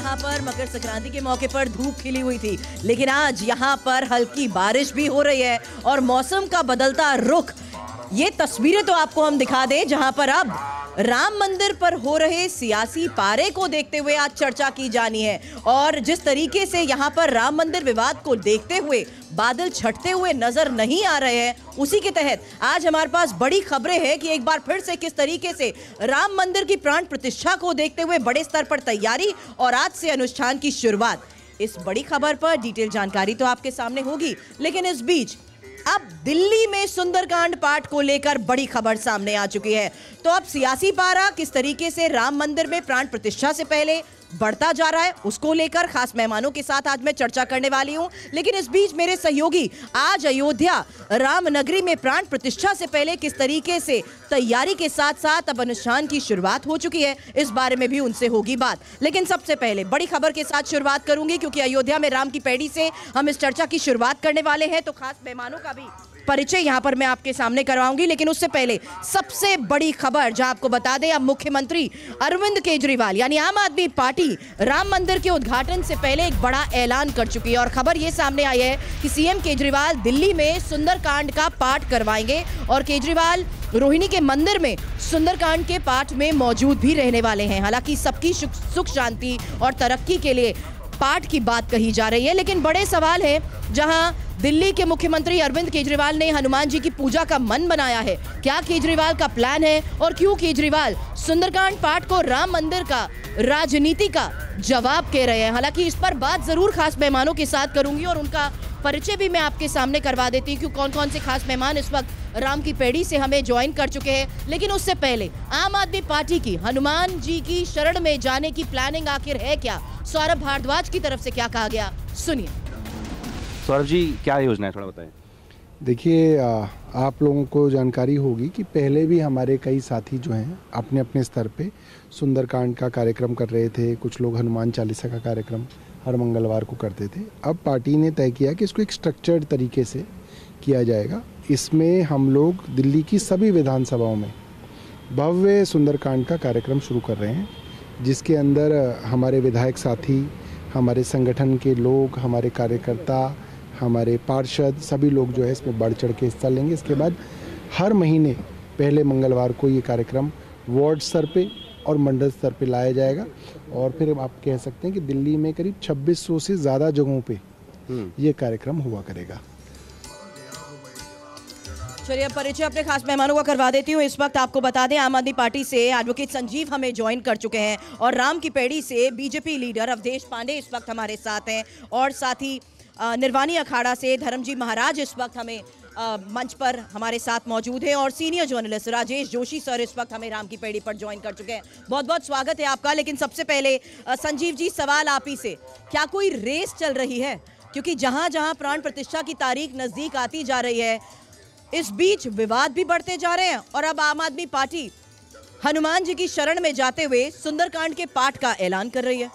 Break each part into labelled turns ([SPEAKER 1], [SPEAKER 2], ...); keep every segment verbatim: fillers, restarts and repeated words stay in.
[SPEAKER 1] जहां पर मकर संक्रांति के मौके पर धूप खिली हुई थी, लेकिन आज यहां पर हल्की बारिश भी हो रही है और मौसम का बदलता रुख, ये तस्वीरें तो आपको हम दिखा दें जहां पर अब राम मंदिर पर हो रहे सियासी पारे को देखते हुए आज चर्चा की जानी है। और जिस तरीके से यहां पर राम मंदिर विवाद को देखते हुए बादल छटते हुए नजर नहीं आ रहे हैं, उसी के तहत आज हमारे पास बड़ी खबरें हैं कि एक बार फिर से किस तरीके से राम मंदिर की प्राण प्रतिष्ठा को देखते हुए बड़े स्तर पर तैयारी और आज से अनुष्ठान की शुरुआत। इस बड़ी खबर पर डिटेल जानकारी तो आपके सामने होगी, लेकिन इस बीच अब दिल्ली में सुंदरकांड पाठ को लेकर बड़ी खबर सामने आ चुकी है। तो अब सियासी पारा किस तरीके से राम मंदिर में प्राण प्रतिष्ठा से पहले बढ़ता जा रहा है, उसको लेकर खास मेहमानों के साथ आज मैं चर्चा करने वाली हूं। लेकिन इस बीच मेरे सहयोगी आज अयोध्या रामनगरी में प्राण प्रतिष्ठा से पहले किस तरीके से तैयारी के साथ साथ अब अनुष्ठान की शुरुआत हो चुकी है, इस बारे में भी उनसे होगी बात। लेकिन सबसे पहले बड़ी खबर के साथ शुरुआत करूंगी, क्योंकि अयोध्या में राम की पैड़ी से हम इस चर्चा की शुरुआत करने वाले हैं, तो खास मेहमानों का भी परिचय यहां पर मैं आपके सामने करवाऊंगी। लेकिन उससे पहले सबसे बड़ी खबर जो आपको बता दें, अब मुख्यमंत्री अरविंद केजरीवाल यानी आम आदमी पार्टी राम मंदिर के उद्घाटन से पहले एक बड़ा ऐलान कर चुकी है। और खबर यह सामने आई है कि सीएम केजरीवाल दिल्ली में सुंदरकांड का पाठ करवाएंगे और केजरीवाल रोहिणी के मंदिर में सुंदरकांड के पाठ में मौजूद भी रहने वाले हैं। हालांकि सबकी सुख शांति और तरक्की के लिए पाठ की बात कही जा रही है, लेकिन बड़े सवाल हैं। जहां दिल्ली के मुख्यमंत्री अरविंद केजरीवाल ने हनुमान जी की पूजा का मन बनाया है, क्या केजरीवाल का प्लान है और क्यों केजरीवाल सुंदरकांड पाठ को राम मंदिर का राजनीति का जवाब कह रहे हैं। हालांकि इस पर बात जरूर खास मेहमानों के साथ करूंगी और उनका परिचय भी मैं आपके सामने करवा देती हूँ कि कौन कौन से खास मेहमान इस वक्त राम की पैड़ी से हमें ज्वाइन कर चुके हैं। लेकिन उससे पहले आम आदमी पार्टी की हनुमान जी की शरण में जाने की प्लानिंग आखिर है क्या, सौरभ भारद्वाज की तरफ से क्या कहा गया, सुनिए।
[SPEAKER 2] सौरभ जी, क्या योजना है, थोड़ा बताएं।
[SPEAKER 3] देखिए, आप लोगों को जानकारी होगी कि पहले भी हमारे कई साथी जो हैं अपने अपने स्तर पे सुंदरकांड का कार्यक्रम कर रहे थे। कुछ लोग हनुमान चालीसा का कार्यक्रम हर मंगलवार को करते थे। अब पार्टी ने तय किया कि इसको एक स्ट्रक्चर्ड तरीके से किया जाएगा। इसमें हम लोग दिल्ली की सभी विधानसभाओं में भव्य सुंदरकांड का कार्यक्रम शुरू कर रहे हैं, जिसके अंदर हमारे विधायक साथी, हमारे संगठन के लोग, हमारे कार्यकर्ता, हमारे पार्षद, सभी लोग जो है इसमें बढ़ चढ़ के हिस्सा लेंगे। इसके बाद हर महीने पहले मंगलवार को ये कार्यक्रम वार्ड स्तर पे और मंडल स्तर पे लाया जाएगा। और फिर आप कह सकते हैं कि दिल्ली में करीब छब्बीस सौ से ज़्यादा जगहों पे ये कार्यक्रम हुआ करेगा।
[SPEAKER 1] चलिए, अब परिचय अपने खास मेहमानों का करवा देती हूँ। इस वक्त आपको बता दें, आम आदमी पार्टी से एडवोकेट संजीव हमें ज्वाइन कर चुके हैं और राम की पैड़ी से बीजेपी लीडर अवधेश पांडे इस वक्त हमारे साथ हैं और साथ ही निर्वाणी अखाड़ा से धर्मजी महाराज इस वक्त हमें आ, मंच पर हमारे साथ मौजूद हैं और senior journalist Rajesh Joshi sir इस वक्त हमें राम की पैड़ी पर ज्वाइन कर चुके हैं। बहुत बहुत स्वागत है आपका। लेकिन सबसे पहले आ, संजीव जी, सवाल आप ही से, क्या कोई रेस चल रही है? क्योंकि जहां जहां प्राण प्रतिष्ठा की तारीख नजदीक आती जा रही है, इस बीच विवाद भी बढ़ते जा रहे हैं और अब आम आदमी पार्टी हनुमान जी की शरण में जाते हुए सुंदरकांड के पाठ का ऐलान कर रही है।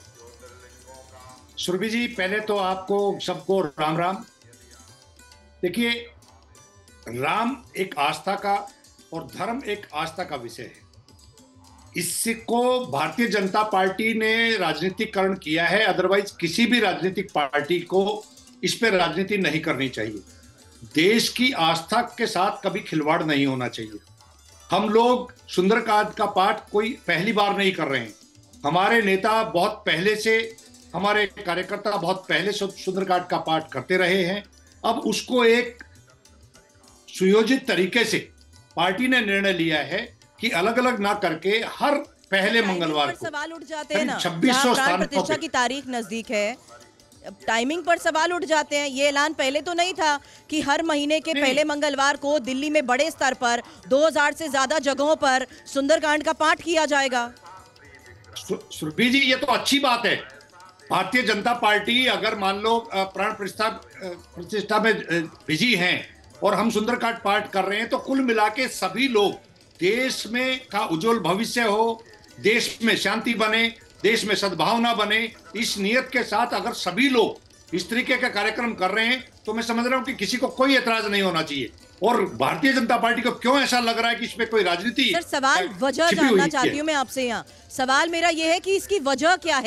[SPEAKER 4] सुरभि जी, पहले तो आपको सबको राम राम। देखिए, राम एक आस्था का और धर्म एक आस्था का विषय है। इसको भारतीय जनता पार्टी ने राजनीतिकरण किया है, अदरवाइज किसी भी राजनीतिक पार्टी को इस पे राजनीति नहीं करनी चाहिए। देश की आस्था के साथ कभी खिलवाड़ नहीं होना चाहिए। हम लोग सुंदरकांड का पाठ कोई पहली बार नहीं कर रहे हैं। हमारे नेता बहुत पहले से, हमारे कार्यकर्ता बहुत पहले से सुंदरकांड का पाठ करते रहे हैं। अब उसको एक सुयोजित तरीके से पार्टी ने निर्णय लिया है कि अलग अलग ना करके हर पहले मंगलवार को
[SPEAKER 1] सवाल उठ जाते हैं ना,
[SPEAKER 4] छब्बीस सौ
[SPEAKER 1] प्राण प्रतिष्ठा की तारीख नजदीक है, टाइमिंग पर सवाल उठ जाते हैं। ये ऐलान पहले तो नहीं था कि हर महीने के पहले मंगलवार को दिल्ली में बड़े स्तर पर दो हज़ार से ज्यादा जगहों पर सुंदरकांड का पाठ किया जाएगा।
[SPEAKER 4] सुरभि जी, ये तो अच्छी बात है। भारतीय जनता पार्टी अगर मान लो प्राण प्रतिष्ठा प्रतिष्ठा में बिजी हैं और हम सुंदरकांड पाठ कर रहे हैं, तो कुल मिला के सभी लोग देश में का उज्जवल भविष्य हो, देश में शांति बने, देश में सद्भावना बने, इस नियत के साथ अगर सभी लोग इस तरीके का कार्यक्रम कर रहे हैं, तो मैं समझ रहा हूं कि किसी को कोई एतराज नहीं होना चाहिए। और भारतीय जनता पार्टी को क्यों ऐसा लग रहा है कि इसमें कोई राजनीति?
[SPEAKER 1] सर, सवाल वजह जानना चाहती हूँ मैं आपसे। यहाँ सवाल मेरा यह है कि इसकी वजह क्या है?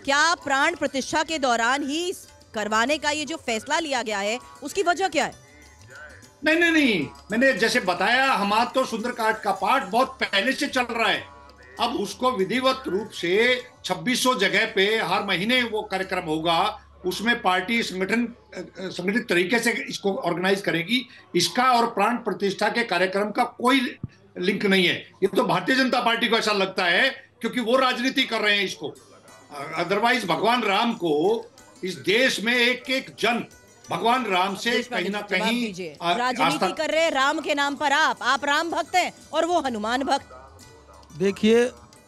[SPEAKER 1] क्या प्राण प्रतिष्ठा के दौरान ही करवाने का ये जो फैसला लिया गया है उसकी वजह क्या है?
[SPEAKER 4] नहीं नहीं नहीं मैंने जैसे बताया, हमारा तो सुंदरकांड का पाठ बहुत पहले से चल रहा है। अब उसको विधिवत रूप से छब्बीस सौ जगह पे हर महीने वो कार्यक्रम होगा, उसमें पार्टी संगठन संगठित तरीके से इसको ऑर्गेनाइज करेगी। इसका और प्राण प्रतिष्ठा के कार्यक्रम का कोई लिंक नहीं है। ये तो भारतीय जनता पार्टी को ऐसा लगता है क्योंकि वो राजनीति कर रहे हैं इसको। अदरवाइज भगवान राम को इस देश में एक एक जन भगवान राम से कहीं ना कहीं
[SPEAKER 1] राजनीति कर रहे हैं राम के नाम पर। आप आप राम भक्त हैं और वो हनुमान भक्त।
[SPEAKER 5] देखिए,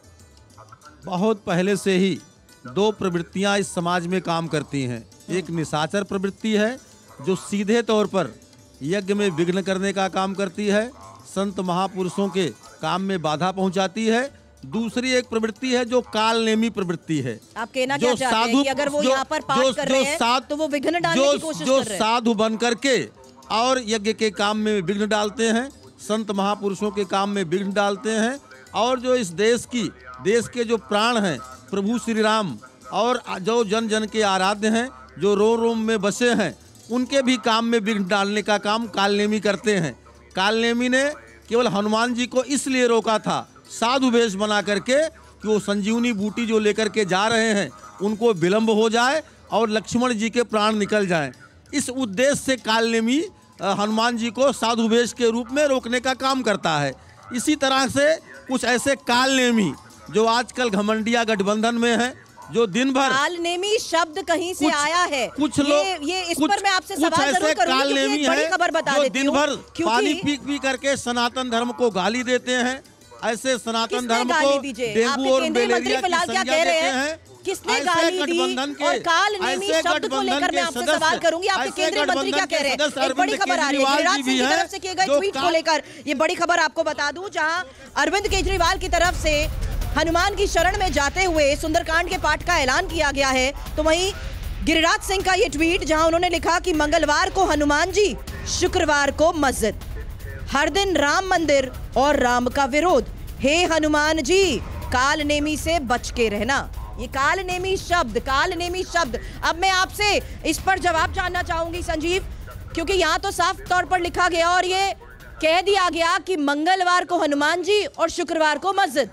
[SPEAKER 5] बहुत पहले से ही दो प्रवृत्तियां इस समाज में काम करती हैं। एक निशाचर प्रवृत्ति है जो सीधे तौर पर यज्ञ में विघ्न करने का काम करती है, संत महापुरुषों के काम में बाधा पहुंचाती है। दूसरी एक प्रवृत्ति है जो कालनेमी प्रवृत्ति है।
[SPEAKER 1] आप कहना क्या चाहते हैं कि अगर वो यहाँ पर पाठ कर रहे हैं तो वो विघ्न डालने की कोशिश कर रहे हैं?
[SPEAKER 5] जो साधु बन करके और यज्ञ के काम में विघ्न डालते हैं, संत महापुरुषों के काम में विघ्न डालते हैं, और जो इस देश की देश के जो प्राण हैं प्रभु श्री राम और जो जन जन के आराध्य हैं, जो रोम रोम में बसे हैं, उनके भी काम में विघ्न डालने का काम कालनेमी करते हैं। कालनेमी ने केवल हनुमान जी को इसलिए रोका था साधु वेश बना करके कि वो संजीवनी बूटी जो लेकर के जा रहे हैं उनको विलंब हो जाए और लक्ष्मण जी के प्राण निकल जाएं। इस उद्देश्य से कालनेमी हनुमान जी को साधु वेश के रूप में रोकने का काम करता है। इसी तरह से कुछ ऐसे कालनेमी जो आजकल घमंडिया गठबंधन में हैं, जो दिन भर
[SPEAKER 1] कालनेमी शब्द कहीं से आया है।
[SPEAKER 5] कुछ लोग
[SPEAKER 1] ये, ये इस पर मैं आपसे सवाल जरूर करूंगी क्योंकि एक बड़ी खबर बता देती हूं।
[SPEAKER 5] दिन भर पानी पी पी करके सनातन धर्म को गाली देते हैं। ऐसे सनातन धर्म को डेंगू और मलेरिया की संज्ञा देते हैं।
[SPEAKER 1] किसने गाली दी? और कालनेमी शब्द को लेकर मैं आपसे सवाल करूंगी। आपके केंद्रीय मंत्री क्या कह रहे हैं? एक बड़ी खबर आ रही है गिरिराज सिंह की तरफ से किए गए ट्वीट को लेकर। ये बड़ी खबर आपको बता दूं, जहां अरविंद केजरीवाल की तरफ से हनुमान की शरण में जाते हुए सुंदरकांड के पाठ का ऐलान किया गया है, तो वहीं गिरिराज सिंह का ये ट्वीट जहां उन्होंने लिखा कि मंगलवार को हनुमान जी, शुक्रवार को मस्जिद, हर दिन राम मंदिर और राम का विरोध। हे हनुमान जी, कालनेमी से बच के रहना। ये कालनेमी शब्द कालनेमी शब्द अब मैं आपसे इस पर जवाब जानना चाहूंगी संजीव, क्योंकि यहाँ तो साफ तौर पर लिखा गया और ये कह दिया गया कि मंगलवार को हनुमान जी और शुक्रवार को मस्जिद।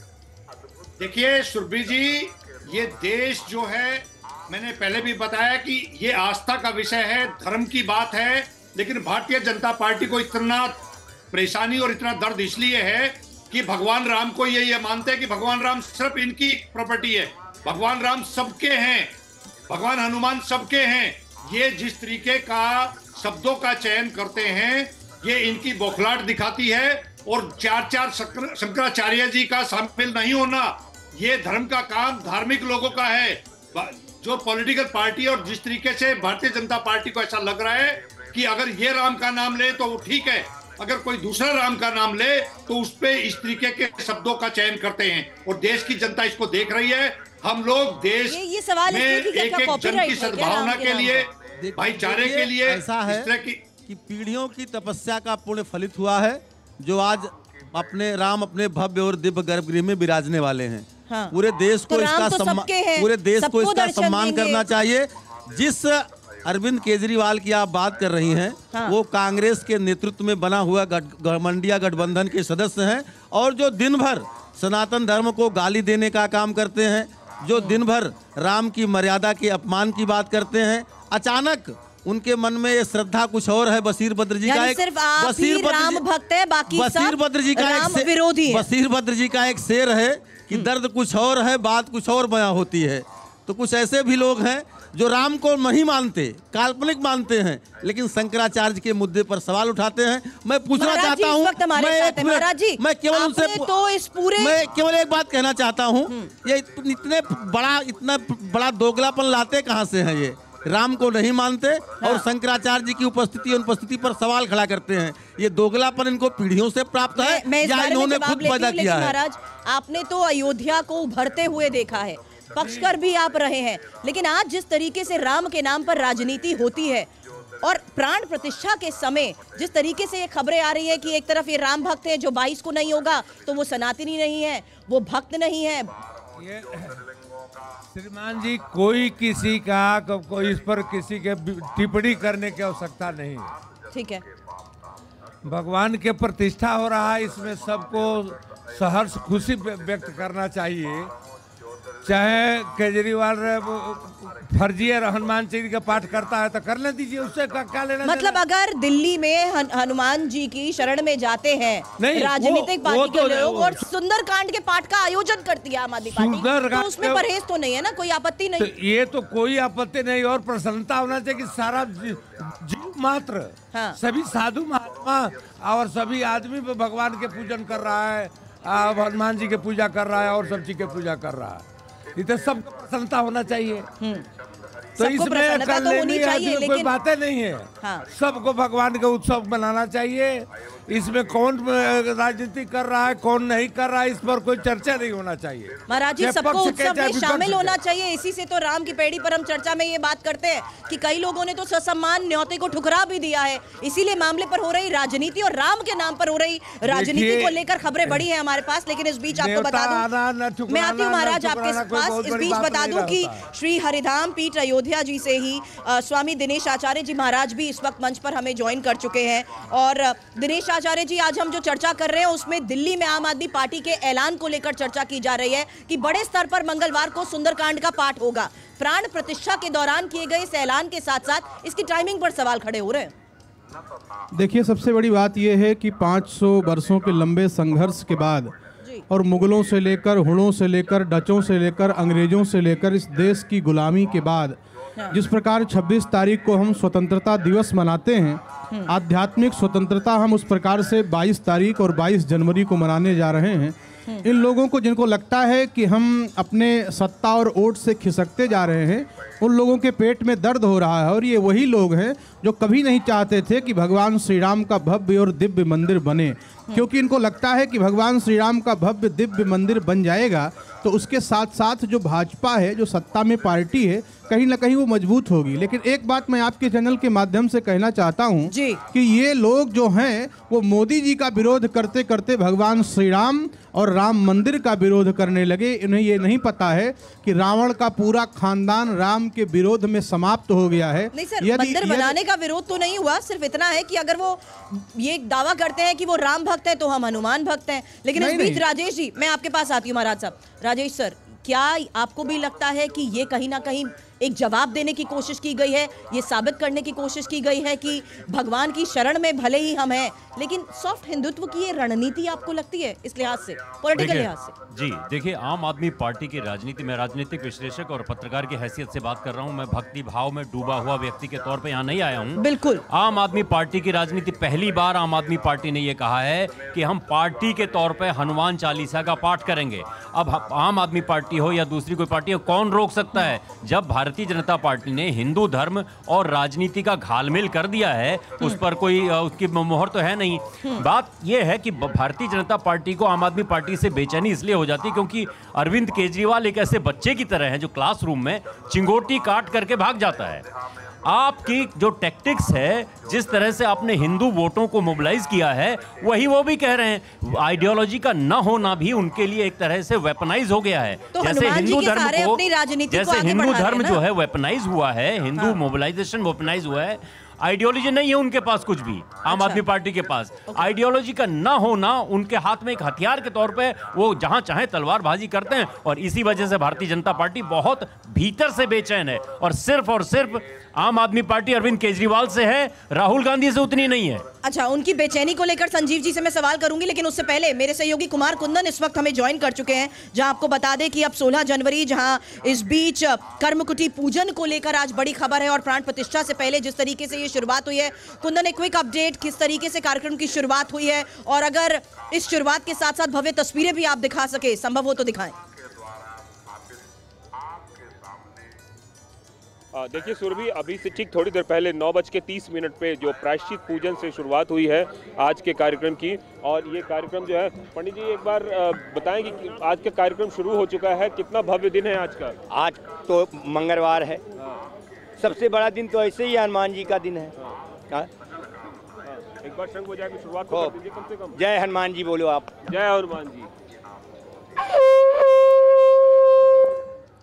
[SPEAKER 4] देखिए सुरभि जी, ये देश जो है, मैंने पहले भी बताया कि ये आस्था का विषय है, धर्म की बात है, लेकिन भारतीय जनता पार्टी को इतना परेशानी और इतना दर्द इसलिए है कि भगवान राम को ये ये मानते हैं कि भगवान राम सिर्फ इनकी प्रॉपर्टी है, भगवान राम सबके हैं, भगवान हनुमान सबके हैं। ये जिस तरीके का शब्दों का चयन करते हैं, ये इनकी बौखलाहट दिखाती है। और चार चार शंकराचार्य जी का शामिल नहीं होना, ये धर्म का काम धार्मिक लोगों का है, जो पॉलिटिकल पार्टी। और जिस तरीके से भारतीय जनता पार्टी को ऐसा लग रहा है कि अगर ये राम का नाम ले तो वो ठीक है, अगर कोई दूसरा राम का नाम ले तो उस पे इस तरीके के शब्दों का चयन करते हैं। और देश की जनता इसको देख रही है। हम लोग देश
[SPEAKER 1] ये, ये सवाल
[SPEAKER 4] में एक एक जन की सद्भावना के लिए, भाईचारे के लिए,
[SPEAKER 5] ऐसा है
[SPEAKER 4] इस तरह की
[SPEAKER 5] कि पीढ़ियों की तपस्या का पुण्य फलित हुआ है, जो आज अपने राम अपने भव्य और दिव्य गर्भगृह में विराजने वाले हैं। हाँ। पूरे देश को
[SPEAKER 1] तो
[SPEAKER 5] इसका
[SPEAKER 1] तो
[SPEAKER 5] सम्मान पूरे देश को इसका सम्मान करना चाहिए। जिस अरविंद केजरीवाल की आप बात कर रही हैं, हाँ। वो कांग्रेस के नेतृत्व में बना हुआ घमंडिया गठबंधन के सदस्य हैं, और जो दिन भर सनातन धर्म को गाली देने का काम करते हैं, जो दिन भर राम की मर्यादा के अपमान की बात करते हैं। अचानक उनके मन में ये श्रद्धा कुछ और है। बसीर बद्र जी का एक
[SPEAKER 1] बसीर राम भक्त है, बाकी
[SPEAKER 5] बसीर बद्र जी का एक
[SPEAKER 1] विरोधी है।
[SPEAKER 5] बसीर बद्र जी का एक शेर है कि दर्द कुछ और है, बात कुछ और बयां होती है। तो कुछ ऐसे भी लोग हैं जो राम को नहीं मानते, काल्पनिक मानते हैं, लेकिन शंकराचार्य के मुद्दे पर सवाल उठाते हैं। मैं पूछना चाहता हूँ, मैं, मैं केवल उनसे
[SPEAKER 1] तो इस पूरे
[SPEAKER 5] मैं केवल एक बात कहना चाहता हूँ, ये इतने बड़ा इतना बड़ा दोगलापन लाते कहाँ से हैं? ये राम को नहीं मानते, हाँ। और शंकराचार्य जी की उपस्थिति अनुपस्थिति पर सवाल खड़ा करते हैं। ये दोगलापन इनको पीढ़ियों से प्राप्त है या इन्होंने खुद पैदा किया है?
[SPEAKER 1] महाराज, आपने तो अयोध्या को उभरते हुए देखा है, पक्षकर भी आप रहे हैं, लेकिन आज जिस तरीके से राम के नाम पर राजनीति होती है और प्राण प्रतिष्ठा के समय जिस तरीके से ये खबरें आ रही है कि एक तरफ ये राम भक्त है, जो बाईस को नहीं होगा तो वो सनातनी नहीं है, वो भक्त नहीं है।
[SPEAKER 6] श्रीमान जी, कोई किसी का कोई इस पर किसी के टिप्पणी करने की आवश्यकता नहीं है।
[SPEAKER 1] ठीक है,
[SPEAKER 6] भगवान के प्रतिष्ठा हो रहा है, इसमें सबको सहर्ष खुशी व्यक्त करना चाहिए। चाहे केजरीवाल फर्जी हनुमान जी का पाठ करता है तो कर ले दीजिए, उससे क्या लेना।
[SPEAKER 1] मतलब अगर दिल्ली में हन, हनुमान जी की शरण में जाते हैं राजनीतिक पार्टी के लोग और सुंदरकांड के पाठ का आयोजन करती है आम आदमी पार्टी, तो उसमें परहेज तो नहीं है ना, कोई आपत्ति नहीं।
[SPEAKER 6] तो ये तो कोई आपत्ति नहीं, और प्रसन्नता होना चाहिए कि सारा जीव मात्र, हाँ। सभी साधु महात्मा और सभी आदमी भगवान के पूजन कर रहा है, हनुमान जी के पूजा कर रहा है और सब चीज के पूजा कर रहा है। ये तो सबको प्रसन्नता होना चाहिए। तो इसमें कल्याणी आदमी लेकिन... कोई बातें नहीं है, हाँ। सबको भगवान का उत्सव मनाना चाहिए। इसमें कौन राजनीति कर रहा है कौन नहीं कर रहा है, इस पर कोई चर्चा नहीं होना चाहिए।
[SPEAKER 1] महाराज जी, सबको उत्सव में शामिल होना चाहिए। इसी से तो राम की पेड़ी पर हम चर्चा में ये बात करते हैं कि कई लोगों ने तो ससम्मान न्योते को ठुकरा भी दिया है। इसीलिए मामले पर हो रही राजनीति और राम के नाम पर हो रही राजनीति को लेकर खबरें बड़ी है हमारे पास। लेकिन इस बीच आपको बता दूं, मैं आती हूँ महाराज आपके पास, इस बीच बता दूं कि श्री हरिधाम पीठ अयोध्या जी से ही स्वामी दिनेश आचार्य जी महाराज भी इस वक्त मंच पर हमें ज्वाइन कर चुके हैं। और दिनेश आचार्य जी, आज हम जो चर्चा कर रहे हैं उसमें दिल्ली में आम आदमी पार्टी के ऐलान को लेकर चर्चा की जा रही है कि बड़े स्तर पर मंगलवार को सुंदरकांड का पाठ होगा। प्राण प्रतिष्ठा के दौरान किए गए इस ऐलान के साथ साथ इसकी टाइमिंग पर सवाल खड़े हो रहे हैं।
[SPEAKER 7] देखिए, सबसे बड़ी बात यह है कि पाँच सौ वर्षों के लंबे संघर्ष के बाद और मुगलों से लेकर, हुणों से लेकर, डचों से लेकर, अंग्रेजों से लेकर इस देश की गुलामी के बाद जिस प्रकार छब्बीस तारीख को हम स्वतंत्रता दिवस मनाते हैं, आध्यात्मिक स्वतंत्रता हम उस प्रकार से बाईस तारीख और बाईस जनवरी को मनाने जा रहे हैं। इन लोगों को जिनको लगता है कि हम अपने सत्ता और वोट से खिसकते जा रहे हैं, उन लोगों के पेट में दर्द हो रहा है। और ये वही लोग हैं जो कभी नहीं चाहते थे कि भगवान श्री राम का भव्य और दिव्य मंदिर बने, क्योंकि इनको लगता है कि भगवान श्री राम का भव्य दिव्य मंदिर बन जाएगा तो उसके साथ साथ जो भाजपा है, जो सत्ता में पार्टी है, कहीं ना कहीं वो मजबूत होगी। लेकिन एक बात मैं आपके चैनल के माध्यम से कहना चाहता हूं कि ये लोग जो हैं वो मोदी जी का विरोध करते करते भगवान श्री राम और राम मंदिर का विरोध करने लगे। इन्हें ये नहीं पता है कि रावण का पूरा खानदान राम के विरोध में समाप्त हो गया है।
[SPEAKER 1] नहीं सर, मंदिर बनाने का विरोध तो नहीं हुआ, सिर्फ इतना है कि अगर वो ये दावा करते हैं कि वो राम भक्त है तो हम हनुमान भक्त हैं। लेकिन इस बीच राजेश जी, मैं आपके पास आती हूँ महाराज साहब। राजेश सर, क्या आपको भी लगता है कि ये कहीं ना कहीं एक जवाब देने की कोशिश की गई है, ये साबित करने की कोशिश की गई है कि भगवान की शरण में भले ही हम हैं, लेकिन सॉफ्ट हिंदुत्व की ये रणनीति आपको लगती है इस लिहाज से, पॉलिटिकल लिहाज से?
[SPEAKER 8] जी देखिए, आम आदमी पार्टी की राजनीति में राजनीतिक विश्लेषक और पत्रकार की हैसियत से बात कर रहा हूं। मैं भक्ति भाव में डूबा हुआ व्यक्ति के तौर पे यहाँ नहीं आया हूं।
[SPEAKER 1] बिल्कुल,
[SPEAKER 8] आम आदमी पार्टी की राजनीति, पहली बार आम आदमी पार्टी ने यह कहा है कि हम पार्टी के तौर पर हनुमान चालीसा का पाठ करेंगे। अब आम आदमी पार्टी हो या दूसरी कोई पार्टी हो, कौन रोक सकता है? जब भारतीय जनता पार्टी ने हिंदू धर्म और राजनीति का घालमेल कर दिया है, उस पर कोई उसकी मोहर तो है नहीं। बात यह है कि भारतीय जनता पार्टी को आम आदमी पार्टी से बेचैनी इसलिए हो जाती है क्योंकि अरविंद केजरीवाल एक ऐसे बच्चे की तरह है जो क्लासरूम में चिंगोटी काट करके भाग जाता है। आपकी जो टैक्टिक्स है, जिस तरह से आपने हिंदू वोटों को मोबिलाइज किया है, वही वो भी कह रहे हैं। आइडियोलॉजी का न होना भी उनके लिए एक तरह से वेपनाइज हो गया है।
[SPEAKER 1] तो
[SPEAKER 8] जैसे हिंदू धर्म को, जैसे हिंदू धर्म जो है वेपनाइज हुआ है, हिंदू मोबिलाइजेशन वेपनाइज हुआ है। आइडियोलॉजी नहीं है उनके पास कुछ भी, आम आदमी पार्टी के पास। आइडियोलॉजी का ना होना उनके हाथ में एक हथियार के तौर पे वो जहां चाहे तलवारबाजी करते हैं, और इसी वजह से भारतीय जनता पार्टी बहुत भीतर से बेचैन है। और सिर्फ और सिर्फ आम आदमी पार्टी अरविंद केजरीवाल से है, राहुल गांधी से उतनी नहीं है।
[SPEAKER 1] अच्छा, उनकी बेचैनी को लेकर संजीव जी से मैं सवाल करूंगी, लेकिन उससे पहले मेरे सहयोगी कुमार कुंदन इस वक्त हमें ज्वाइन कर चुके हैं, जहां आपको बता दें कि अब सोलह जनवरी, जहां इस बीच कर्मकुटी पूजन को लेकर आज बड़ी खबर है और प्राण प्रतिष्ठा से पहले जिस तरीके से ये शुरुआत हुई है। कुंदन, एक क्विक अपडेट, किस तरीके से कार्यक्रम की शुरुआत हुई है, और अगर इस शुरुआत के साथ साथ भव्य तस्वीरें भी आप दिखा सके, संभव हो तो दिखाएं।
[SPEAKER 9] देखिए सुरभि, अभी से ठीक थोड़ी देर पहले नौ बज के तीस मिनट पे जो प्रायश्चित पूजन से शुरुआत हुई है आज के कार्यक्रम की, और ये कार्यक्रम जो है, पंडित जी एक बार बताएं कि आज का कार्यक्रम शुरू हो चुका है, कितना भव्य दिन है आज का?
[SPEAKER 10] आज तो मंगलवार है, सबसे बड़ा दिन तो ऐसे ही हनुमान जी का दिन है। हाँ?
[SPEAKER 9] एक बार शंख बजा के शुरुआत कर दीजिए कम से कम।
[SPEAKER 10] जय हनुमान जी बोलो आप।
[SPEAKER 9] जय हनुमान जी।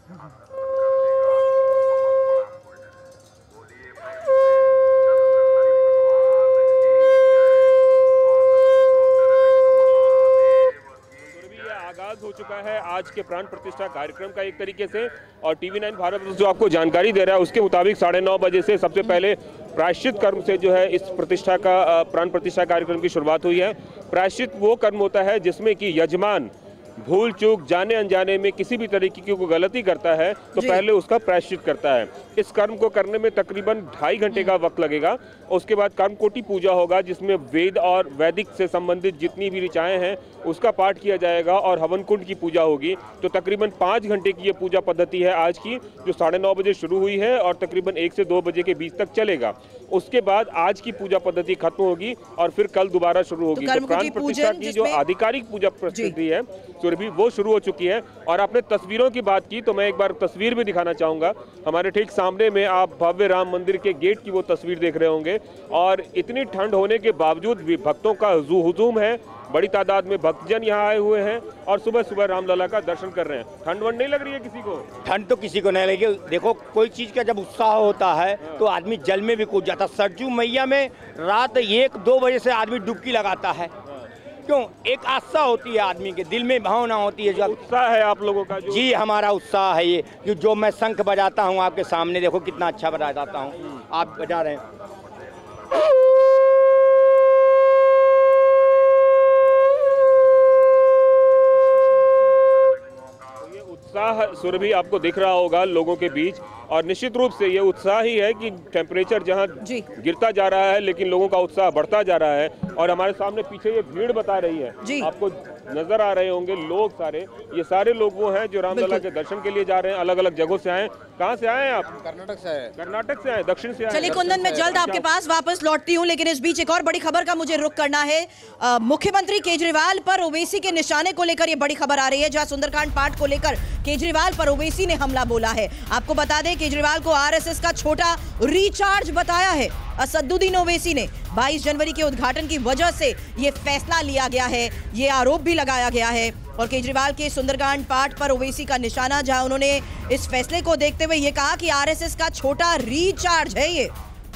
[SPEAKER 9] हो चुका है आज के प्राण प्रतिष्ठा कार्यक्रम का एक तरीके से, और टीवी नाइन भारत जो आपको जानकारी दे रहा है उसके मुताबिक साढ़े नौ बजे से सबसे पहले प्रायश्चित कर्म से जो है इस प्रतिष्ठा का प्राण प्रतिष्ठा कार्यक्रम की शुरुआत हुई है। प्रायश्चित वो कर्म होता है जिसमें कि यजमान भूल चूक जाने अनजाने में किसी भी तरीके की कोई गलती करता है तो पहले उसका प्रायश्चित करता है। इस कर्म को करने में तकरीबन ढाई घंटे का वक्त लगेगा। उसके बाद कर्मकोटि पूजा होगा जिसमें वेद और वैदिक से संबंधित जितनी भी ऋचाएं हैं उसका पाठ किया जाएगा और हवन कुंड की पूजा होगी। तो तकरीबन पाँच घंटे की ये पूजा पद्धति है आज की, जो साढ़े नौ बजे शुरू हुई है और तकरीबन एक से दो बजे के बीच तक चलेगा। उसके बाद आज की पूजा पद्धति खत्म होगी और फिर कल दोबारा शुरू होगी। तो प्राण प्रतिष्ठा की जो आधिकारिक पूजा पद्धति है सुरभि वो शुरू हो चुकी है। और आपने तस्वीरों की बात की तो मैं एक बार तस्वीर भी दिखाना चाहूंगा। हमारे ठीक सामने में आप भव्य राम मंदिर के गेट की वो तस्वीर देख रहे होंगे, और इतनी ठंड होने के बावजूद भी भक्तों का हुजूम है। बड़ी तादाद में भक्तजन यहाँ आए हुए हैं और सुबह सुबह रामलला का दर्शन कर रहे हैं। ठंड वंड नहीं लग रही है किसी को?
[SPEAKER 10] ठंड तो किसी को नहीं लगी। देखो कोई चीज का जब उत्साह होता है तो आदमी जल में भी कूद जाता। सरजू मैया में रात एक दो बजे से आदमी डुबकी लगाता है। क्यों? एक आस्था होती है आदमी के दिल में, भावना होती है। जो
[SPEAKER 9] उत्साह है आप लोगों का जो...
[SPEAKER 10] जी हमारा उत्साह है ये, कि जो मैं शंख बजाता हूँ आपके सामने, देखो कितना अच्छा बजाता हूँ, आप बजा रहे हैं।
[SPEAKER 9] उत्साह सुरभि आपको दिख रहा होगा लोगों के बीच, और निश्चित रूप से ये उत्साह ही है कि टेम्परेचर जहां गिरता जा रहा है लेकिन लोगों का उत्साह बढ़ता जा रहा है। और हमारे सामने पीछे ये भीड़ बता रही है, आपको नजर आ रहे होंगे लोग सारे, ये सारे लोग वो हैं जो रामलला के दर्शन के लिए जा रहे हैं। अलग अलग जगहों से आए। कहाँ से आए हैं आप?
[SPEAKER 11] कर्नाटक से आए।
[SPEAKER 9] कर्नाटक से आए, दक्षिण से आए।
[SPEAKER 1] चलिए कुंदन, मैं जल्द आपके पास वापस लौटती हूँ, लेकिन इस बीच एक और बड़ी खबर का मुझे रुख करना है। मुख्यमंत्री केजरीवाल पर ओवैसी के निशाने को लेकर ये बड़ी खबर आ रही है, जहाँ सुंदरकांड पाठ को लेकर केजरीवाल पर ओवैसी ने हमला बोला है। आपको बता दें केजरीवाल को आरएसएस का छोटा रिचार्ज बताया है असदुद्दीन ओवैसी ने। बाईस जनवरी के उद्घाटन की वजह से ये फैसला लिया गया है, ये आरोप भी लगाया गया है। और केजरीवाल के सुंदरकांड पाठ पर ओवैसी का निशाना, जहां उन्होंने इस फैसले को देखते हुए ये कहा कि आरएसएस का छोटा रिचार्ज है ये।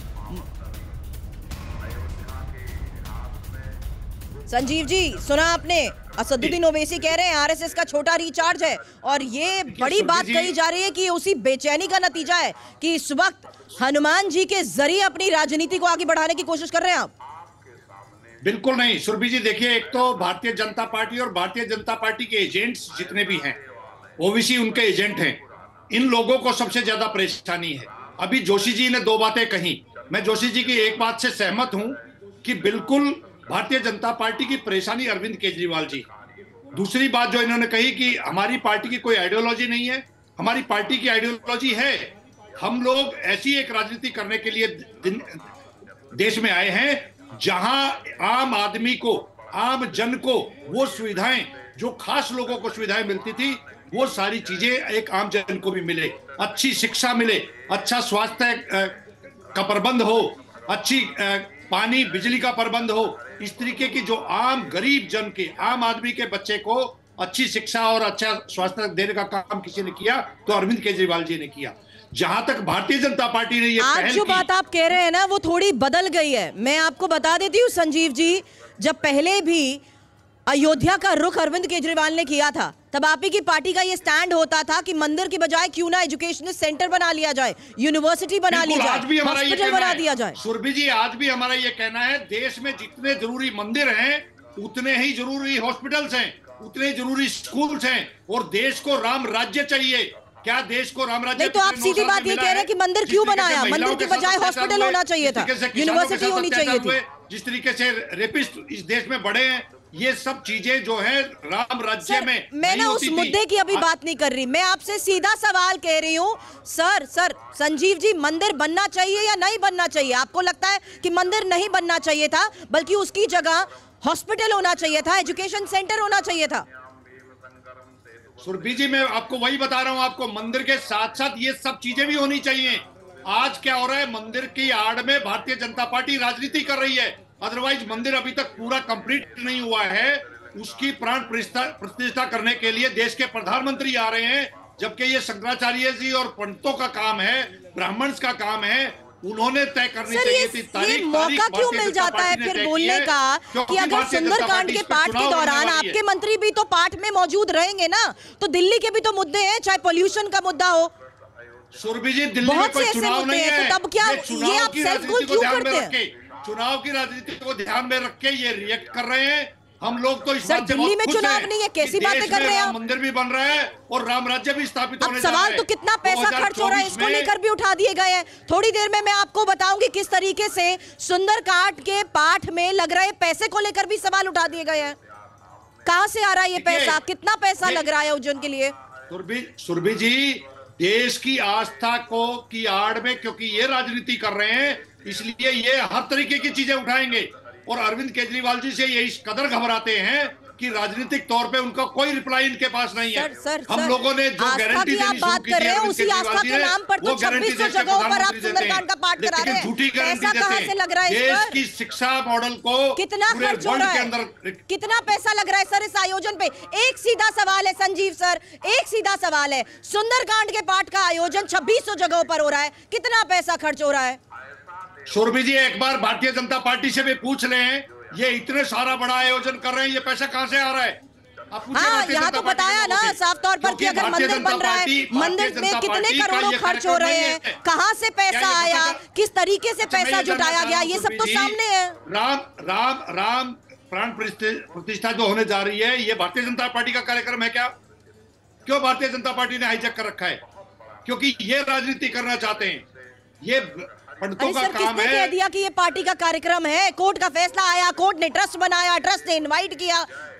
[SPEAKER 1] संजीव जी, सुना आपने? असदुद्दीन ओवैसी कह रहे हैं आरएसएस का छोटा रिचार्ज है, और ये बड़ी बात कही जा रही है कि उसी बेचैनी का नतीजा है कि इस वक्त हनुमान जी के जरिए अपनी राजनीति को आगे बढ़ाने की कोशिश कर रहे हैं आप।
[SPEAKER 4] बिल्कुल नहीं सुरभि जी, देखिए एक तो भारतीय जनता पार्टी और भारतीय जनता पार्टी के एजेंट्स जितने भी हैं, ओवैसी उनके एजेंट हैं। इन लोगों को सबसे ज्यादा परेशानी है। अभी जोशी जी ने दो बातें कही, मैं जोशी जी की एक बात से सहमत हूं कि बिल्कुल भारतीय जनता पार्टी की परेशानी अरविंद केजरीवाल जी। दूसरी बात जो इन्होंने कही कि हमारी पार्टी की कोई आइडियोलॉजी नहीं है, हमारी पार्टी की आइडियोलॉजी है। हम लोग ऐसी एक राजनीति करने के लिए देश में आए हैं जहां आम आदमी को, आम जन को वो सुविधाएं जो खास लोगों को सुविधाएं मिलती थी वो सारी चीजें एक आम जन को भी मिले। अच्छी शिक्षा मिले, अच्छा स्वास्थ्य का प्रबंध हो, अच्छी पानी बिजली का प्रबंध हो। इस तरीके की जो आम गरीब जन के, आम आदमी के बच्चे को अच्छी शिक्षा और अच्छा स्वास्थ्य देने का काम किसी ने किया तो अरविंद केजरीवाल जी ने किया। जहां तक भारतीय जनता पार्टी ने ये
[SPEAKER 1] आज
[SPEAKER 4] पहल
[SPEAKER 1] जो
[SPEAKER 4] की,
[SPEAKER 1] बात आप कह रहे हैं ना वो थोड़ी बदल गई है। मैं आपको बता देती हूँ संजीव जी, जब पहले भी अयोध्या का रुख अरविंद केजरीवाल ने किया था तब आप ही की पार्टी का ये स्टैंड होता था कि मंदिर की बजाय क्यों ना एजुकेशनल सेंटर बना लिया जाए, यूनिवर्सिटी बना ली जाए, हॉस्पिटल बना दिया जाए।
[SPEAKER 4] सुरभि जी, आज भी हमारा ये कहना है देश में जितने जरूरी मंदिर हैं उतने ही जरूरी हॉस्पिटल्स हैं, उतने जरूरी स्कूल्स हैं, और देश को राम राज्य चाहिए। क्या देश को राम राज्य?
[SPEAKER 1] नहीं तो आप सीधी बात ये कह रहे हैं कि मंदिर क्यों बनाया? मंदिर की बजाय हॉस्पिटल होना चाहिए था, यूनिवर्सिटी होनी चाहिए थी।
[SPEAKER 4] जिस तरीके से रेपिस्ट इस देश में बढ़े हैं, ये सब चीजें जो है राम राज्य में
[SPEAKER 1] मैं ना उस मुद्दे की अभी बात नहीं कर रही, मैं आपसे सीधा सवाल कह रही हूँ। सर सर संजीव जी, मंदिर बनना चाहिए या नहीं बनना चाहिए? आपको लगता है कि मंदिर नहीं बनना चाहिए था, बल्कि उसकी जगह हॉस्पिटल होना चाहिए था, एजुकेशन सेंटर होना चाहिए था?
[SPEAKER 4] सुरभि जी, मैं आपको वही बता रहा हूं, आपको मंदिर के साथ साथ ये सब चीजें भी होनी चाहिए। आज क्या हो रहा है, मंदिर की आड़ में भारतीय जनता पार्टी राजनीति कर रही है। अदरवाइज मंदिर अभी तक पूरा कंप्लीट नहीं हुआ है। उसकी प्राण प्रतिष्ठा करने के लिए देश के प्रधानमंत्री आ रहे हैं, जबकि ये शंकराचार्य जी और पंडितों का काम है, ब्राह्मण का काम है, उन्होंने तय करनी चाहिए थी तारीख।
[SPEAKER 1] ये मौका क्यों मिल जाता है फिर बोलने का कि अगर सुंदरकांड के पाठ के दौरान आपके मंत्री भी तो पाठ में मौजूद रहेंगे ना, तो दिल्ली के भी तो मुद्दे हैं, चाहे पोल्यूशन का मुद्दा हो।
[SPEAKER 4] सुरभि जी, दिल्ली में कोई चुनाव नहीं है,
[SPEAKER 1] तो तब क्या ये आप सेल्फ गोल क्यों करते हैं?
[SPEAKER 4] चुनाव की राजनीति को ध्यान में रख के ये रिएक्ट कर रहे हैं। हम लोग तो इस
[SPEAKER 1] बात से दिल्ली में चुनाव नहीं है, कैसी बातें कर रहे हैं आप?
[SPEAKER 4] मंदिर भी बन रहा है और राम राज्य भी स्थापित होने जा रहा है।
[SPEAKER 1] सवाल तो कितना पैसा खर्च हो रहा है इसको लेकर भी उठा दिए गए हैं। थोड़ी देर में मैं आपको बताऊंगी किस तरीके से सुंदरकांड के पाठ में लग रहे पैसे को लेकर भी सवाल उठा दिए गए हैं। कहां से आ रहा है ये पैसा, कितना पैसा लग रहा है उज्जैन के लिए?
[SPEAKER 4] सुरभि सुरभि जी, देश की आस्था को की आड़ में क्योंकि ये राजनीति कर रहे हैं, इसलिए ये हर तरीके की चीजें उठाएंगे। और अरविंद केजरीवाल जी से ये इस कदर घबराते हैं कि राजनीतिक तौर पे उनका कोई रिप्लाई इनके पास नहीं है।
[SPEAKER 1] सर, सर,
[SPEAKER 4] हम
[SPEAKER 1] सर,
[SPEAKER 4] लोगों ने जो गारंटी देनी शुरू की थी अरविंद केजरीवाल जी ने, वो गारंटी देश के प्रधानमंत्री देते हैं, लेकिन झूठी गारंटी देते हैं। देश की शिक्षा मॉडल को
[SPEAKER 1] कितना खर्च हो रहा है, कितना पैसा लग रहा है सर इस आयोजन पे? एक सीधा सवाल है संजीव सर, एक सीधा सवाल है, सुंदरकांड के पाठ का आयोजन छब्बीस सौ जगहों पर हो रहा है, कितना पैसा खर्च हो रहा है?
[SPEAKER 4] सुरभि जी, एक बार भारतीय जनता पार्टी से भी पूछ लें, ये इतने सारा बड़ा आयोजन कर रहे हैं, ये पैसा कहां से आ रहा है?
[SPEAKER 1] हाँ, यहाँ तो बताया ना साफ तौर पर कि अगर मंदिर बन रहा है, मंदिर में कितने करोड़ों खर्च हो रहे हैं, कहां से पैसा आया, किस तरीके से पैसा जुटाया गया, ये सब तो सामने है।
[SPEAKER 4] राम राम राम प्राण प्रतिष्ठा जो होने जा रही है, ये भारतीय जनता पार्टी का कार्यक्रम है क्या? क्यों भारतीय जनता पार्टी ने हाईजैक कर रखा है? क्योंकि ये राजनीति करना चाहते हैं। ये पंडितों का काम है।
[SPEAKER 1] कह दिया कि ये पार्टी का कार्यक्रम है, कोर्ट का फैसला आया, कोर्ट ने ट्रस्ट बनाया, ट्रस्ट ने इनवाइट किया।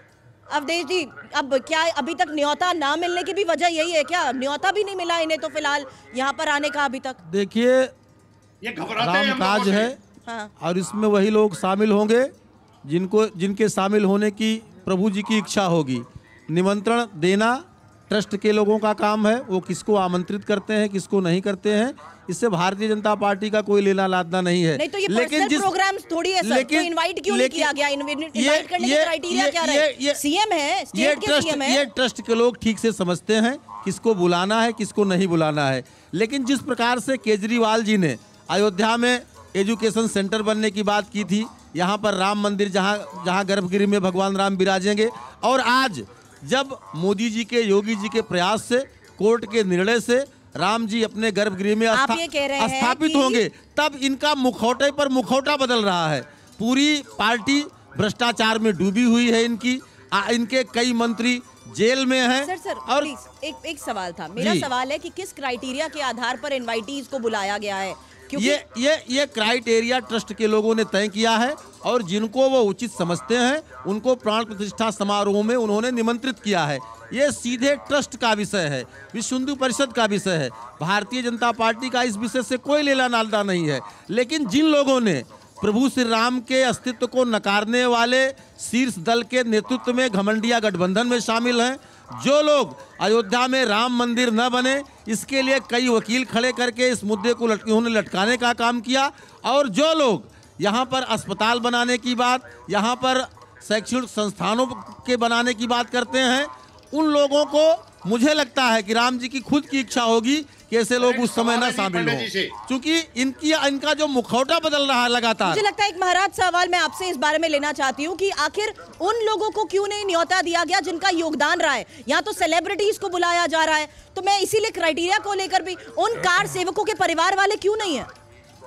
[SPEAKER 1] अवधेश जी, अब क्या अभी तक न्योता ना मिलने की भी वजह यही है क्या? न्योता भी नहीं मिला इन्हें तो फिलहाल यहाँ पर आने का अभी तक।
[SPEAKER 5] देखिए,
[SPEAKER 4] ये
[SPEAKER 5] राम काज है,
[SPEAKER 1] हाँ।
[SPEAKER 5] और इसमें वही लोग शामिल होंगे जिनको जिनके शामिल होने की प्रभु जी की इच्छा होगी। निमंत्रण देना ट्रस्ट के लोगों का काम है, वो किसको आमंत्रित करते हैं, किसको नहीं करते हैं, इससे भारतीय जनता पार्टी का कोई लेना लादना नहीं है।
[SPEAKER 1] नहीं तो ये लेकिन जिस प्रोग्राम्स थोड़ी है सर, तो इनवाइट क्यों नहीं किया गया? इनवाइट करने का क्राइटेरिया क्या है? सीएम है, स्टेट के सीएम है।
[SPEAKER 5] ये ट्रस्ट के लोग ठीक से समझते हैं किसको बुलाना है, किसको नहीं बुलाना है। लेकिन जिस प्रकार से केजरीवाल जी ने अयोध्या में एजुकेशन सेंटर बनने की बात की थी, यहाँ पर राम मंदिर जहाँ जहाँ गर्भगृह में भगवान राम विराजेंगे, और आज जब मोदी जी के, योगी जी के प्रयास से, कोर्ट के निर्णय से राम जी अपने गर्भगृह में स्थापित होंगे, तब इनका मुखौटे पर मुखौटा बदल रहा है। पूरी पार्टी भ्रष्टाचार में डूबी हुई है इनकी, आ, इनके कई मंत्री जेल में हैं।
[SPEAKER 1] सर सर और एक एक सवाल था मेरा, सवाल है कि किस क्राइटेरिया के आधार पर इनवाइटीज को बुलाया गया है?
[SPEAKER 5] ये ये ये क्राइटेरिया ट्रस्ट के लोगों ने तय किया है, और जिनको वो उचित समझते हैं उनको प्राण प्रतिष्ठा समारोह में उन्होंने निमंत्रित किया है। ये सीधे ट्रस्ट का विषय है, विश्व हिंदू परिषद का विषय है। भारतीय जनता पार्टी का इस विषय से कोई लेना नालदा नहीं है। लेकिन जिन लोगों ने प्रभु श्री राम के अस्तित्व को नकारने वाले शीर्ष दल के नेतृत्व में घमंडिया गठबंधन में शामिल हैं, जो लोग अयोध्या में राम मंदिर न बने इसके लिए कई वकील खड़े करके इस मुद्दे को लट, उन्होंने लटकाने का काम किया, और जो लोग यहाँ पर अस्पताल बनाने की बात, यहाँ पर शैक्षणिक संस्थानों के बनाने की बात करते हैं, उन लोगों को मुझे लगता है कि राम जी की खुद की इच्छा होगी कि ऐसे लोग उस समय न शामिल हों, क्योंकि इनकी इनका जो मुखौटा बदल रहा है लगातार।
[SPEAKER 1] मुझे लगता है एक महाराज सवाल मैं आपसे इस बारे में लेना चाहती हूँ कि आखिर उन लोगों को क्यों नहीं न्योता दिया गया जिनका योगदान रहा है? यहाँ तो सेलिब्रिटीज को बुलाया जा रहा है, तो मैं इसीलिए क्राइटेरिया को लेकर भी उन कार सेवकों के परिवार वाले क्यों नहीं है?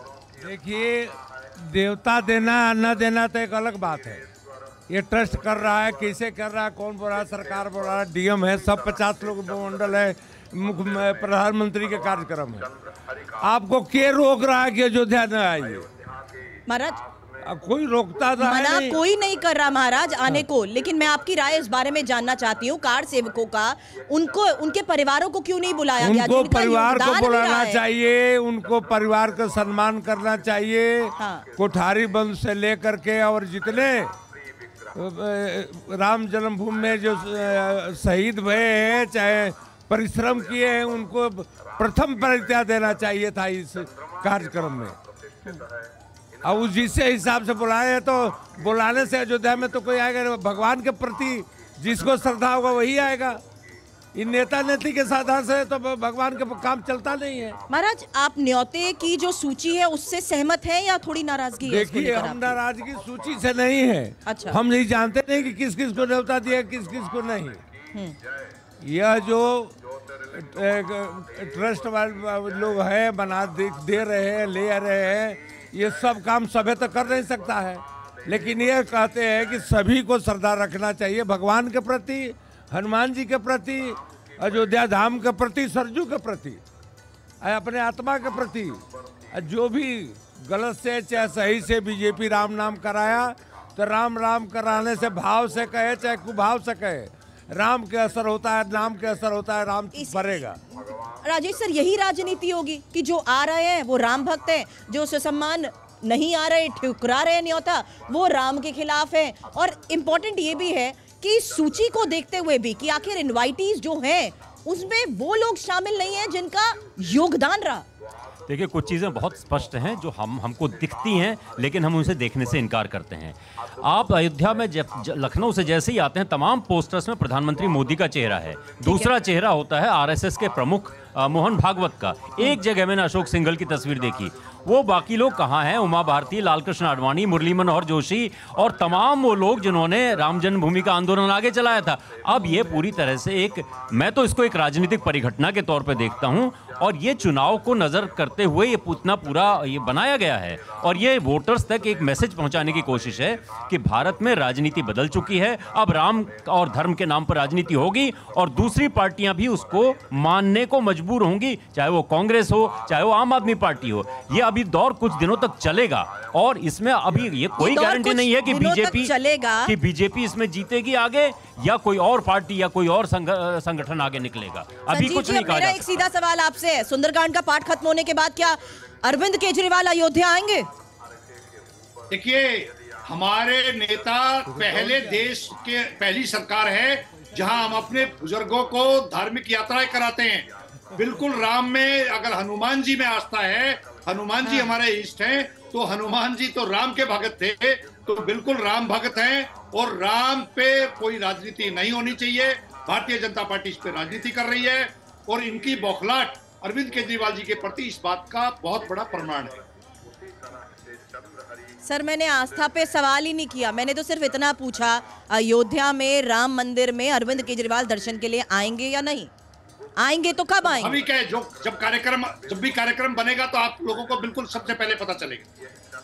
[SPEAKER 6] देखिए, देवता देना न देना तो एक अलग बात है। ये ट्रस्ट कर रहा है, कैसे कर रहा है, कौन बोल रहा है, सरकार बोल रहा है, डीएम है, सब पचास लोग मंडल है, मुख्य प्रधानमंत्री के कार्यक्रम है। आपको क्या रोक रहा है कि अयोध्या न आइए?
[SPEAKER 1] महाराज
[SPEAKER 6] कोई रोकता था
[SPEAKER 1] मना नहीं। कोई नहीं कर रहा महाराज आने को, लेकिन मैं आपकी राय इस बारे में जानना चाहती हूँ। कार सेवकों का, उनको, उनके परिवारों को क्यों नहीं बुलाया गया?
[SPEAKER 6] उनको परिवार को बुलाना चाहिए, उनको परिवार का सम्मान करना चाहिए। हाँ। कोठारी बंद से लेकर के और जितने राम जन्मभूमि में जो शहीद हुए हैं, चाहे परिश्रम किए हैं, उनको प्रथम परिचय देना चाहिए था इस कार्यक्रम में। अब उस जिस हिसाब से बुलाए हैं, तो बुलाने से अयोध्या में तो कोई आएगा नहीं। भगवान के प्रति जिसको श्रद्धा होगा वही आएगा। इन नेता नेती के साधन से तो भगवान का काम चलता नहीं है।
[SPEAKER 1] महाराज, आप न्योते की जो सूची है उससे सहमत हैं या थोड़ी नाराजगी है?
[SPEAKER 6] देखिए, हम नाराजगी सूची से नहीं है। अच्छा। हम नहीं जानते नहीं कि किस किस को न्योता दिया, किस किस को नहीं। यह जो ट्रस्ट वाले लोग हैं, बना दे, दे रहे हैं, ले रहे हैं, ये सब काम सभी तो कर नहीं सकता है, लेकिन ये कहते हैं कि सभी को श्रद्धा रखना चाहिए भगवान के प्रति, हनुमान जी के प्रति, अयोध्या धाम के प्रति, सरजू के प्रति, अपने आत्मा के प्रति। जो भी गलत से चाहे सही से बीजेपी राम नाम कराया तो राम राम कराने से भाव से कहे चाहे कुभाव से कहे, राम के असर होता है, नाम के असर होता है, राम बढ़ेगा।
[SPEAKER 1] राजेश सर, यही राजनीति होगी कि जो आ रहे हैं वो राम भक्त हैं, जो सुसम्मान नहीं आ रहे, ठुकरा रहे न्योता, वो राम के खिलाफ है। और इम्पोर्टेंट ये भी है कि सूची को देखते हुए भी कि आखिर इनवाइटीज जो हैं उसमें वो लोग शामिल नहीं हैं जिनका योगदान रहा।
[SPEAKER 8] देखिए, कुछ चीज़ें बहुत स्पष्ट हैं जो हम हमको दिखती हैं, लेकिन हम उनसे देखने से इनकार करते हैं। आप अयोध्या में जब लखनऊ से जैसे ही आते हैं, तमाम पोस्टर्स में प्रधानमंत्री मोदी का चेहरा है, दूसरा चेहरा होता है आरएसएस के प्रमुख मोहन भागवत का। एक जगह मैंने अशोक सिंघल की तस्वीर देखी, वो बाकी लोग कहाँ हैं? उमा भारती, लालकृष्ण आडवाणी, मुरली मनोहर जोशी और तमाम वो लोग जिन्होंने राम जन्मभूमि का आंदोलन आगे चलाया था। अब ये पूरी तरह से एक, मैं तो इसको एक राजनीतिक परिघटना के तौर पे देखता हूँ, और ये चुनाव को नज़र करते हुए ये इतना पूरा ये बनाया गया है, और ये वोटर्स तक एक मैसेज पहुँचाने की कोशिश है कि भारत में राजनीति बदल चुकी है, अब राम और धर्म के नाम पर राजनीति होगी, और दूसरी पार्टियां भी उसको मानने को मजबूर होंगी, चाहे वो कांग्रेस हो, चाहे वो आम आदमी पार्टी हो। ये अभी दौर कुछ दिनों तक चलेगा, और इसमें अभी ये कोई गारंटी नहीं है कि बीजेपी चलेगा, कि बीजेपी इसमें जीतेगी आगे, या कोई और पार्टी या कोई और संगठन आगे निकलेगा। अभी कुछ नहीं कहा जा सकता।
[SPEAKER 1] एक सीधा सवाल आपसे है, सुंदरकांड का पाठ खत्म होने के बाद क्या अरविंद केजरीवाल अयोध्या आएंगे?
[SPEAKER 4] देखिए, हमारे नेता पहले देश के पहली सरकार है जहां हम अपने बुजुर्गों को धार्मिक यात्राएं कराते हैं। बिल्कुल, राम में अगर हनुमान जी में आस्था है, हनुमान जी हमारे इष्ट हैं, तो हनुमान जी तो राम के भगत थे, तो बिल्कुल राम भगत हैं, और राम पे कोई राजनीति नहीं होनी चाहिए। भारतीय जनता पार्टी इस पे राजनीति कर रही है, और इनकी बौखलाहट अरविंद केजरीवाल जी के प्रति इस बात का बहुत बड़ा प्रमाण है।
[SPEAKER 1] सर, मैंने आस्था पे सवाल ही नहीं किया, मैंने तो सिर्फ इतना पूछा, अयोध्या में राम मंदिर में अरविंद केजरीवाल दर्शन के लिए आएंगे या नहीं आएंगे? तो कब आएंगे?
[SPEAKER 4] अभी क्या है, जो जब कार्यक्रम जब भी कार्यक्रम बनेगा तो आप लोगों को बिल्कुल सबसे पहले पता चलेगा।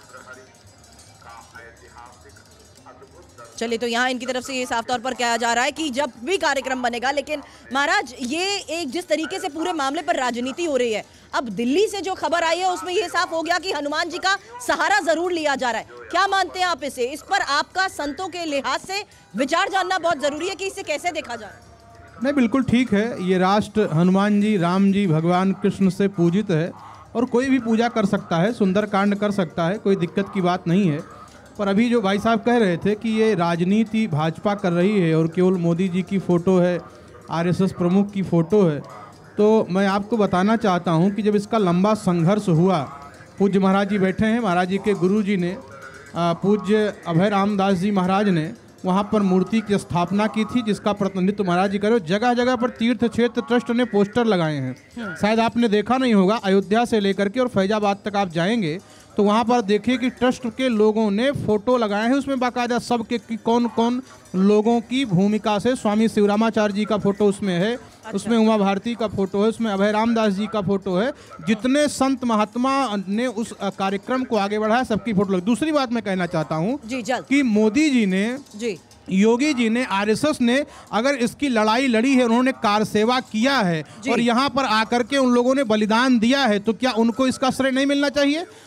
[SPEAKER 1] चलिए, तो यहाँ इनकी तरफ से ये साफ तौर पर कहा जा रहा है कि जब भी कार्यक्रम बनेगा। लेकिन महाराज, ये एक जिस तरीके से पूरे मामले पर राजनीति हो रही है, अब दिल्ली से जो खबर आई है उसमें ये साफ हो गया कि हनुमान जी का सहारा जरूर लिया जा रहा है। क्या मानते हैं आप इसे? इस पर आपका संतों के लिहाज से विचार जानना बहुत जरूरी है कि इसे कैसे देखा जाए।
[SPEAKER 7] नहीं, बिल्कुल ठीक है। ये राष्ट्र हनुमान जी, राम जी, भगवान कृष्ण से पूजित है, और कोई भी पूजा कर सकता है, सुंदरकांड कर सकता है, कोई दिक्कत की बात नहीं है। पर अभी जो भाई साहब कह रहे थे कि ये राजनीति भाजपा कर रही है और केवल मोदी जी की फ़ोटो है, आरएसएस प्रमुख की फ़ोटो है, तो मैं आपको बताना चाहता हूं कि जब इसका लंबा संघर्ष हुआ, पूज्य महाराज जी बैठे हैं, महाराज जी के गुरु जी ने, पूज्य अभय रामदास जी महाराज ने वहाँ पर मूर्ति की स्थापना की थी, जिसका प्रतिनिधित्व महाराज जी करो। जगह जगह पर तीर्थ क्षेत्र ट्रस्ट ने पोस्टर लगाए हैं, शायद आपने देखा नहीं होगा। अयोध्या से लेकर के और फैजाबाद तक आप जाएंगे तो वहाँ पर देखिए कि ट्रस्ट के लोगों ने फोटो लगाए हैं, उसमें बाकायदा सबके कि कौन कौन लोगों की भूमिका से, स्वामी शिवरामाचार्य जी का फोटो उसमें है, अच्छा। उसमें उमा भारती का फोटो है, उसमें अभय रामदास जी का फोटो है। जितने संत महात्मा ने उस कार्यक्रम को आगे बढ़ाया, सबकी फोटो लगी। दूसरी बात मैं कहना चाहता हूँ कि मोदी जी ने जी योगी जी ने, आरएसएस ने अगर इसकी लड़ाई लड़ी है, उन्होंने कार सेवा किया है और यहाँ पर आकर के उन लोगों ने बलिदान दिया है, तो क्या उनको इसका श्रेय नहीं मिलना चाहिए?